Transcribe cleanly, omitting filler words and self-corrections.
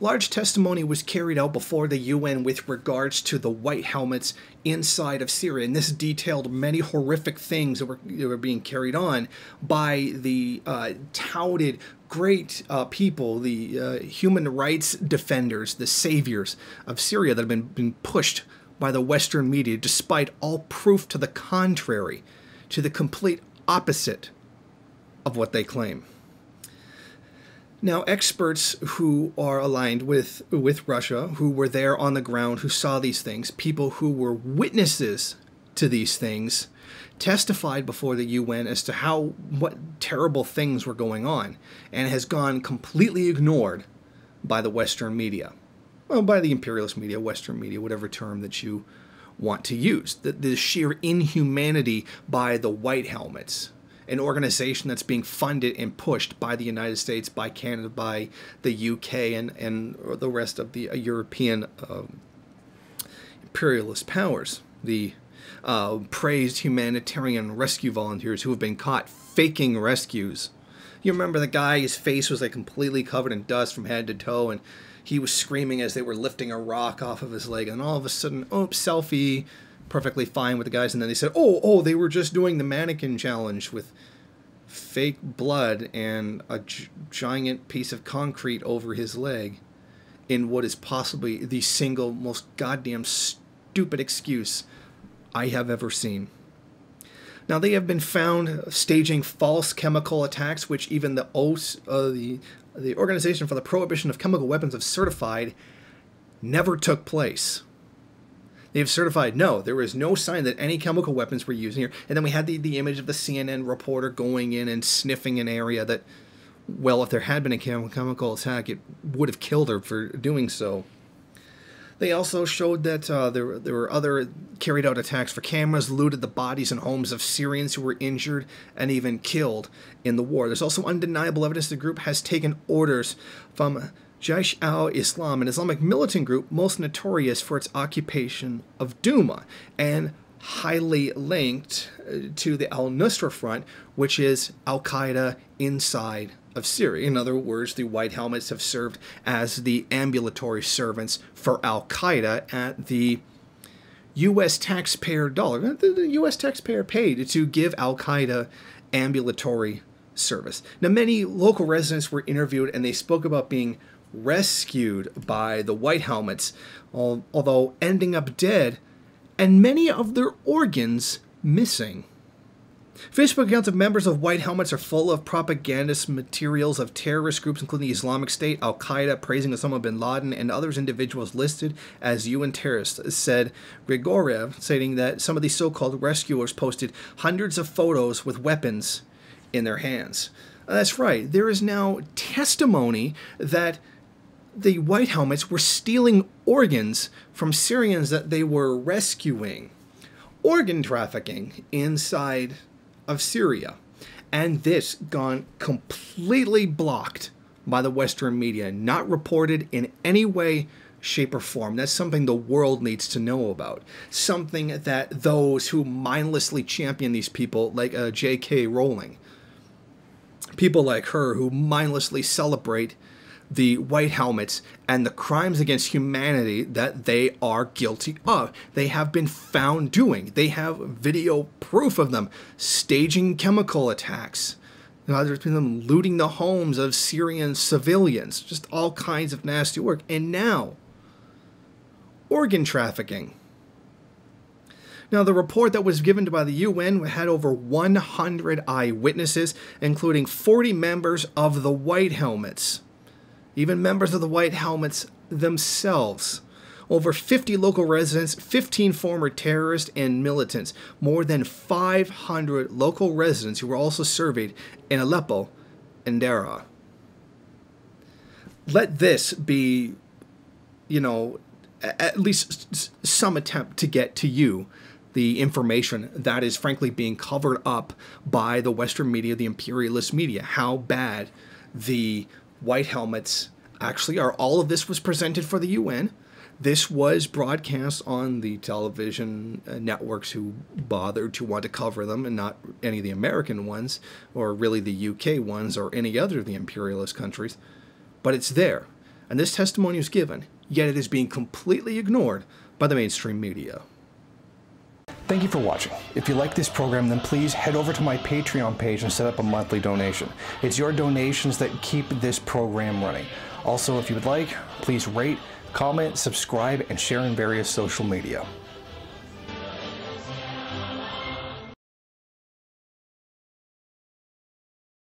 large testimony was carried out before the UN with regards to the white helmets inside of Syria, and this detailed many horrific things that were being carried on by the touted great people, the human rights defenders, the saviors of Syria that have been pushed by the Western media, despite all proof to the contrary, to the complete opposite of what they claim. Now, experts who are aligned with Russia, who were there on the ground, who saw these things, people who were witnesses to these things, testified before the UN as to what terrible things were going on, and has gone completely ignored by the Western media. Well, by the imperialist media, Western media, whatever term that you want to use. The sheer inhumanity by the White Helmets, an organization that's being funded and pushed by the United States, by Canada, by the UK, and the rest of the European imperialist powers. The praised humanitarian rescue volunteers who have been caught faking rescues. You remember the guy, his face was like completely covered in dust from head to toe, and he was screaming as they were lifting a rock off of his leg, and all of a sudden, oh, selfie, perfectly fine with the guys, and then they said, oh, they were just doing the mannequin challenge with fake blood and a giant piece of concrete over his leg in what is possibly the single most goddamn stupid excuse I have ever seen. Now, they have been found staging false chemical attacks, which even the Organization for the Prohibition of Chemical Weapons have certified never took place. They've certified, no, there is no sign that any chemical weapons were used here. And then we had the image of the CNN reporter going in and sniffing an area that, well, if there had been a chemical attack, it would have killed her for doing so. They also showed that there were other carried out attacks for cameras, looted the bodies and homes of Syrians who were injured and even killed in the war. There's also undeniable evidence the group has taken orders from Jaish al-Islam, an Islamic militant group most notorious for its occupation of Douma and highly linked to the al-Nusra Front, which is al-Qaeda inside of Syria. In other words, the White Helmets have served as the ambulatory servants for al-Qaeda at the U.S. taxpayer dollar. The U.S. taxpayer paid to give al-Qaeda ambulatory service. Now, many local residents were interviewed, and they spoke about being rescued by the White Helmets, although ending up dead, and many of their organs missing. Facebook accounts of members of White Helmets are full of propagandist materials of terrorist groups, including the Islamic State, Al-Qaeda, praising Osama bin Laden, and others individuals listed as UN terrorists, said Grigoriev, stating that some of these so-called rescuers posted hundreds of photos with weapons in their hands. That's right. There is now testimony that the White Helmets were stealing organs from Syrians that they were rescuing. Organ trafficking inside of Syria. And this gone completely blocked by the Western media, not reported in any way, shape, or form. That's something the world needs to know about. Something that those who mindlessly champion these people, like J.K. Rowling, people like her who mindlessly celebrate the White Helmets and the crimes against humanity that they are guilty of. They have been found doing. They have video proof of them staging chemical attacks. There's been them looting the homes of Syrian civilians. Just all kinds of nasty work. And now, organ trafficking. Now, the report that was given by the UN had over 100 eyewitnesses, including 40 members of the White Helmets. Even members of the White Helmets themselves. Over 50 local residents, 15 former terrorists and militants. More than 500 local residents who were also surveyed in Aleppo and Daraa. Let this be, at least some attempt to get to you the information that is frankly being covered up by the Western media, the imperialist media. How bad the White Helmets actually are. All of this was presented for the UN. This was broadcast on the television networks who bothered to want to cover them, and not any of the American ones, or really the UK ones, or any other of the imperialist countries. But it's there. and this testimony was given, yet it is being completely ignored by the mainstream media. Thank you for watching. If you like this program, then please head over to my Patreon page and set up a monthly donation. It's your donations that keep this program running. Also, if you would like, please rate, comment, subscribe, and share in various social media.